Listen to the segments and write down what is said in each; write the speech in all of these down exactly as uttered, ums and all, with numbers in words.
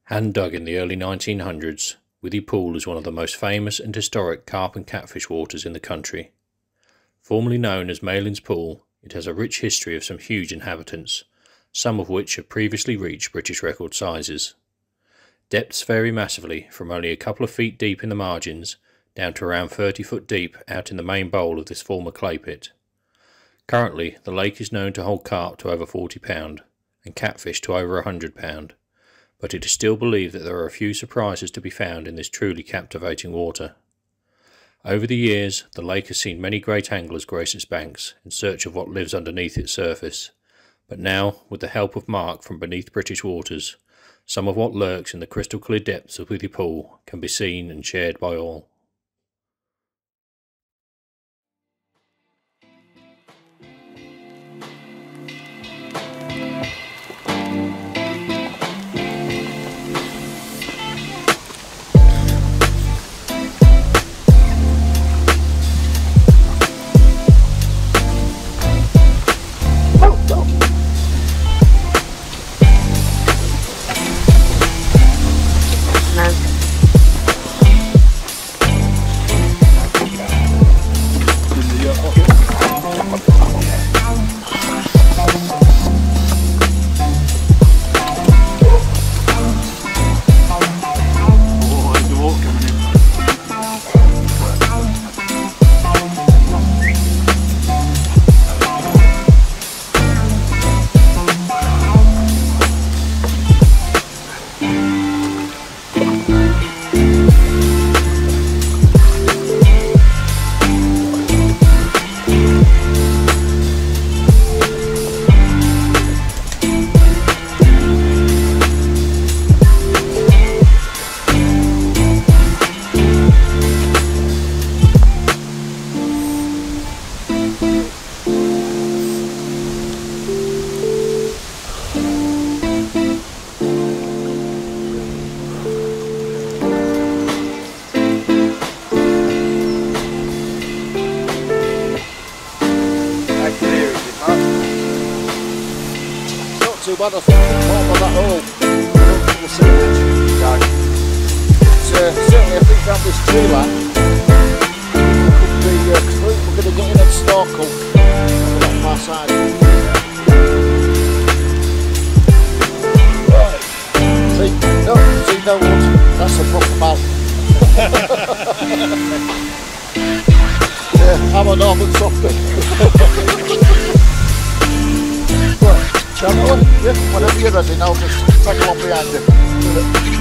Hand dug in the early nineteen hundreds, Withy Pool is one of the most famous and historic carp and catfish waters in the country. Formerly known as Malin's Pool, it has a rich history of some huge inhabitants, some of which have previously reached British record sizes. Depths vary massively from only a couple of feet deep in the margins down to around thirty foot deep out in the main bowl of this former clay pit. Currently, the lake is known to hold carp to over forty pound and catfish to over one hundred pound, but it is still believed that there are a few surprises to be found in this truly captivating water. Over the years, the lake has seen many great anglers grace its banks in search of what lives underneath its surface, but now, with the help of Mark from beneath British waters, some of what lurks in the crystal clear depths of Withy Pool can be seen and shared by all. Too bad, I think it's more by that hole. I don't think we'll see much. Right. But, uh, certainly I think around this tree line could be, uh, cause we're going to get in and snorkel on that far side. Right. See, no, see no wood, that's a proper mouth. Yeah, I'm a northern softy. Yeah, whenever you're ready now, just take along behind you.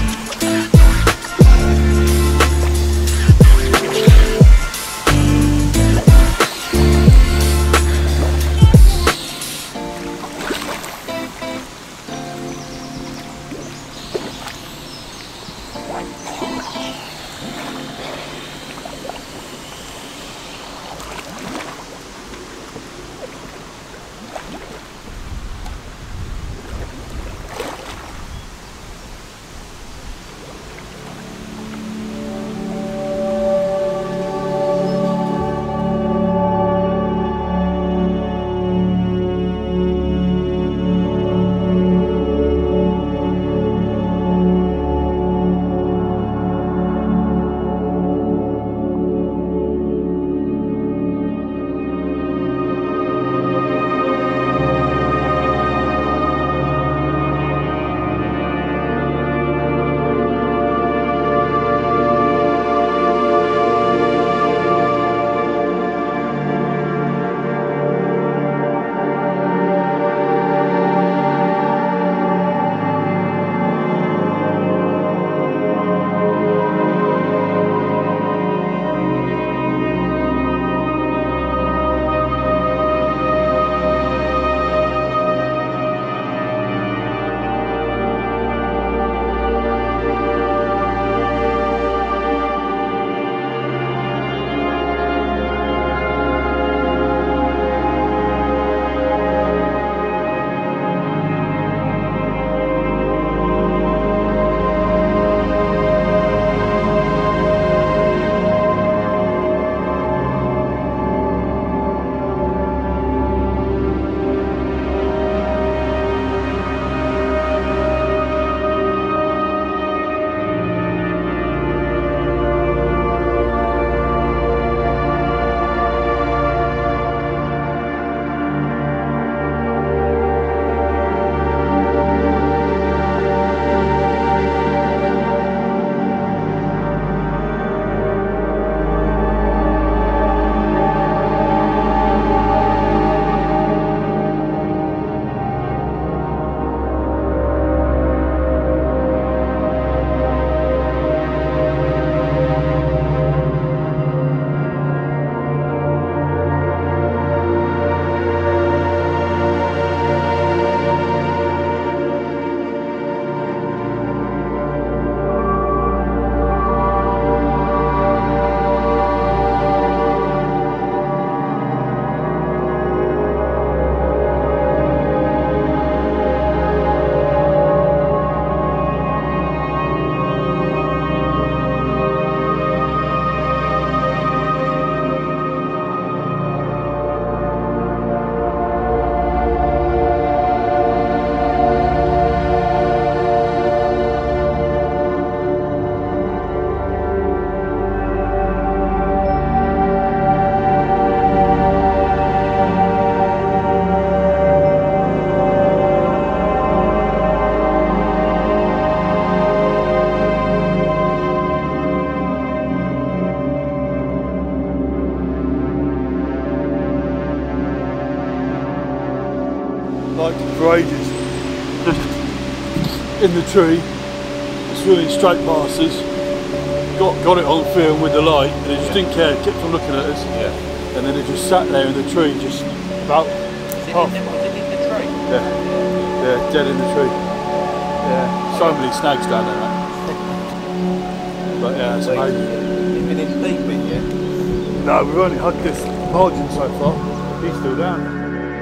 in the tree, swimming straight past us. Got got it on film with the light, and it just Yeah. didn't care. It kept on looking at us, Yeah. and then it just sat there in the tree, just about Was it, half. in the, was it in the tree? Yeah, yeah, dead in the tree. Yeah, so many snags down there, mate. But yeah, it's amazing. You've been in deep in yet? No, we've only hugged this margin so far. He's still down.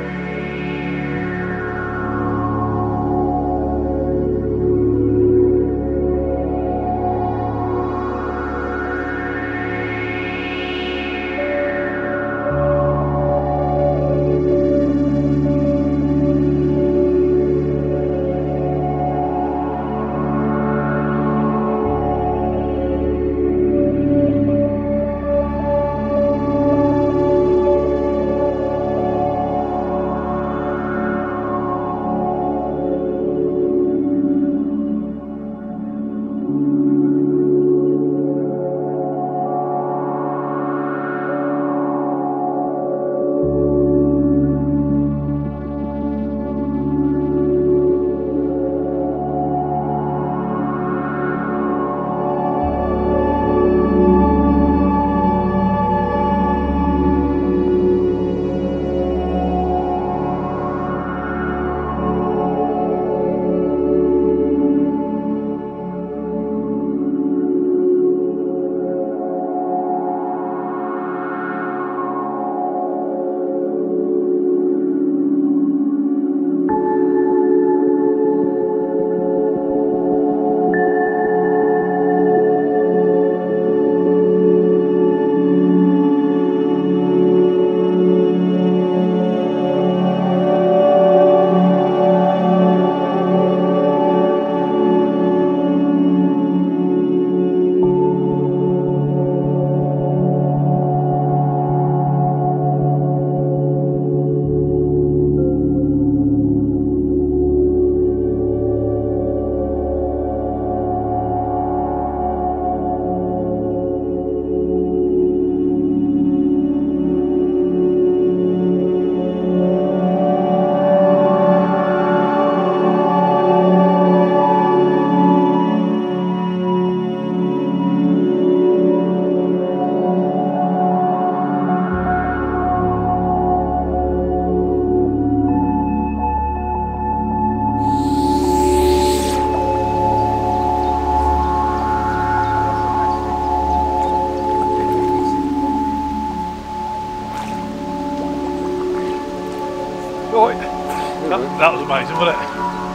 Right, that, that was amazing, wasn't it?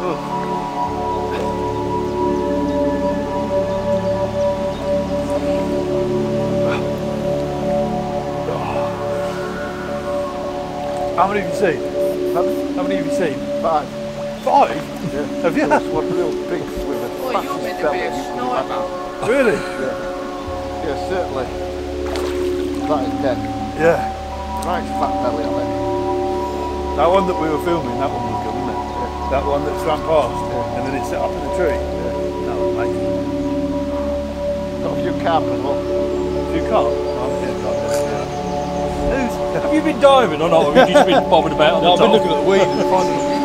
How many have you seen? How, how many have you seen? Five. Five? Yeah. Have you? That's one real big with a Boy, you're meant to be a sniper. Really? Yeah. Yeah, certainly. That is dead. Yeah. Nice fat belly on it. That one that we were filming, that one was good, wasn't it? Yeah. That one that swam past, Yeah. and then it set up in the tree. Yeah. That was amazing. Got a few carp as well. You can't? Oh, yeah, can't. Who's, have you been diving or not? Or have you just been bobbing about on No, the I've been top? looking at the weed and finding them.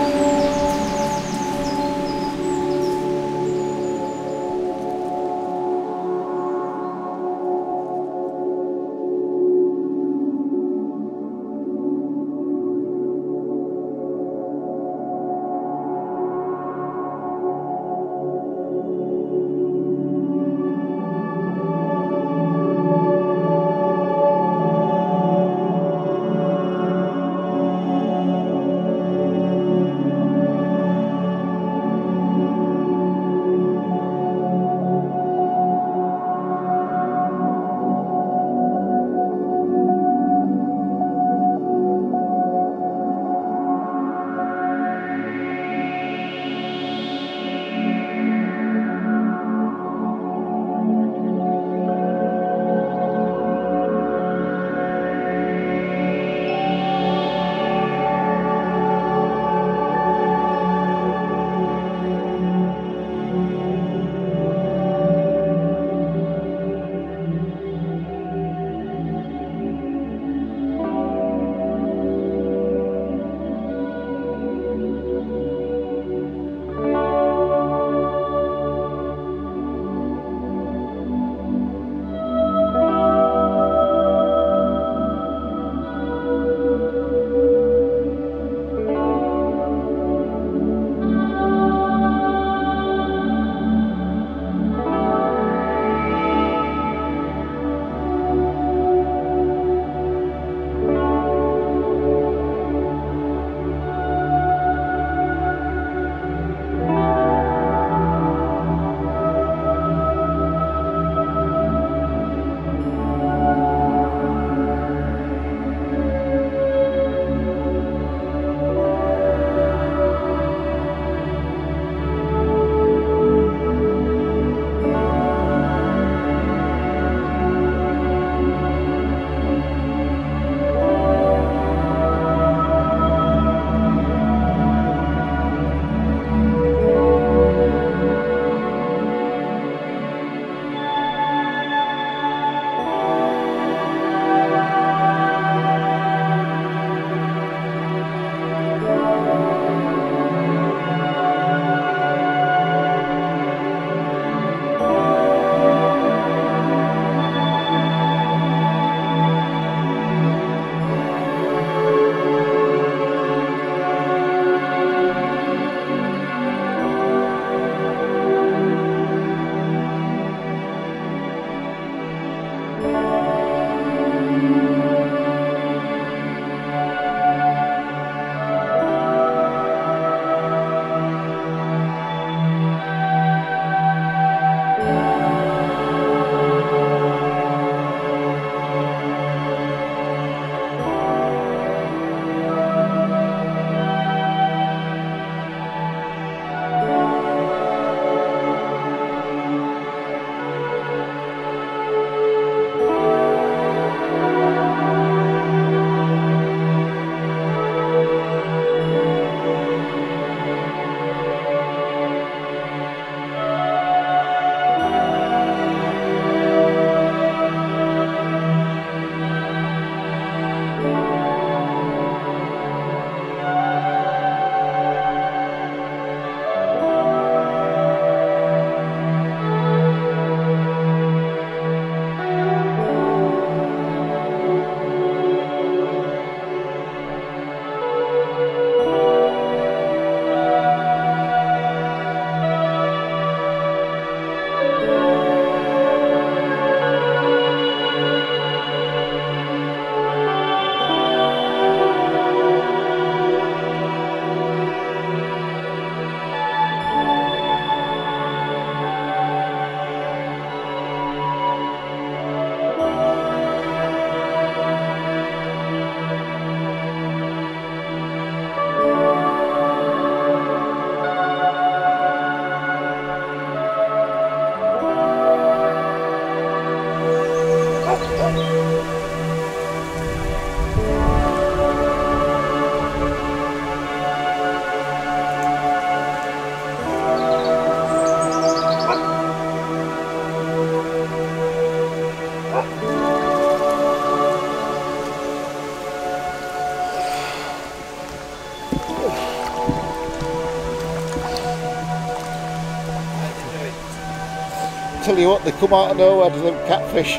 tell you what, they come out of nowhere to them catfish.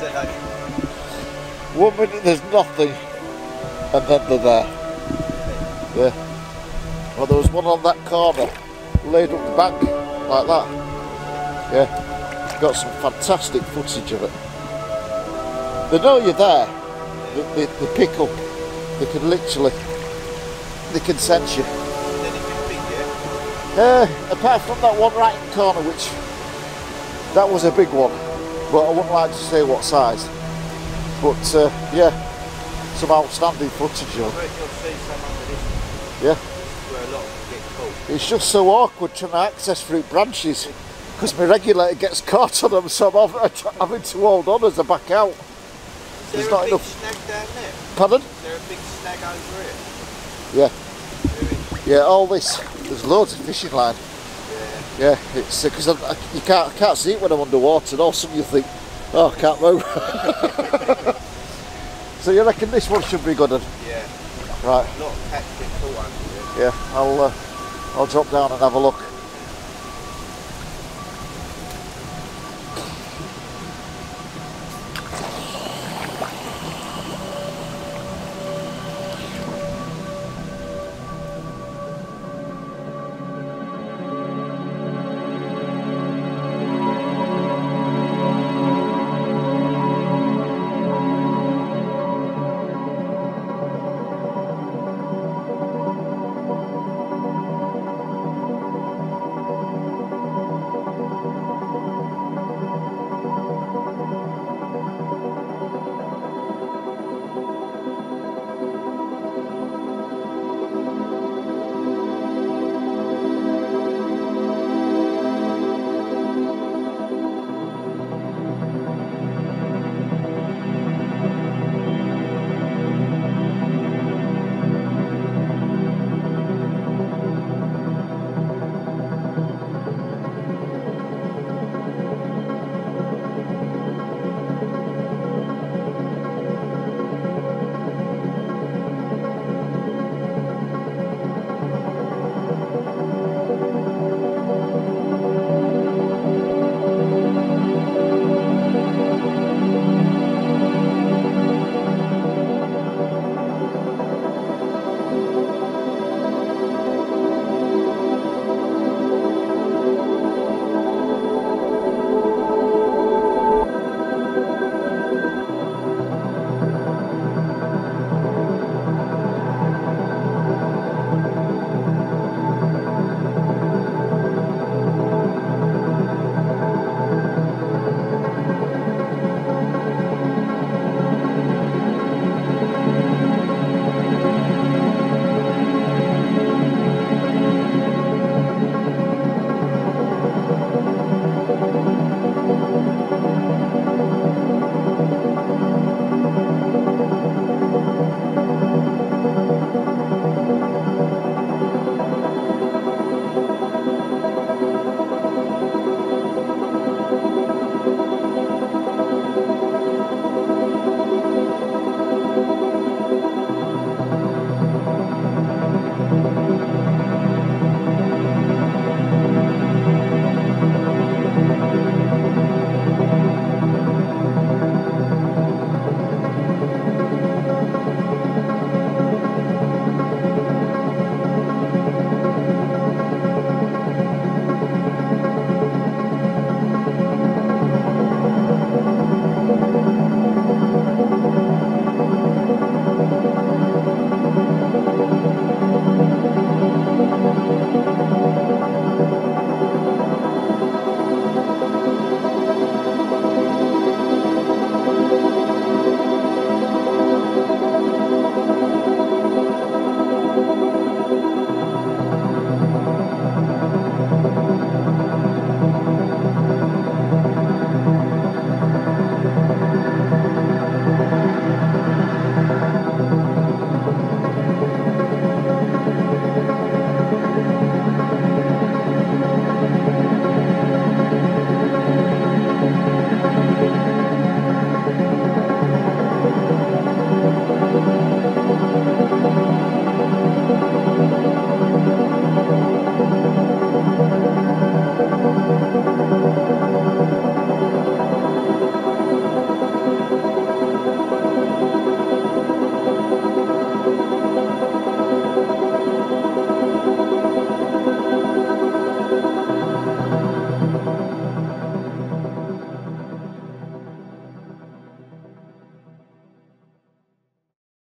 One minute there's nothing, and then they're there. Yeah. Well, there was one on that corner, laid up the bank, like that. Yeah. Got some fantastic footage of it. They know you're there. They, they, they pick up. They can literally, they can sense you. Uh, apart from that one right in the corner, which, that was a big one, but I wouldn't like to say what size. But uh, yeah, some outstanding footage of it. Yeah. Where a lot of them get caught. It's just so awkward trying to access through branches because my regulator gets caught on them, so I'm having to hold on as I back out. Is There's there not a big enough. snag down there? Pardon? Is there a big snag over here? Yeah. Yeah, all this. There's loads of fishing line. Yeah, yeah it's because uh, you can't I can't see it when I'm underwater, and all of a sudden you think, oh, I can't move. So you reckon this one should be good? Then? Yeah. Right. A lot of catfish caught under it. Yeah, I'll uh, I'll drop down and have a look.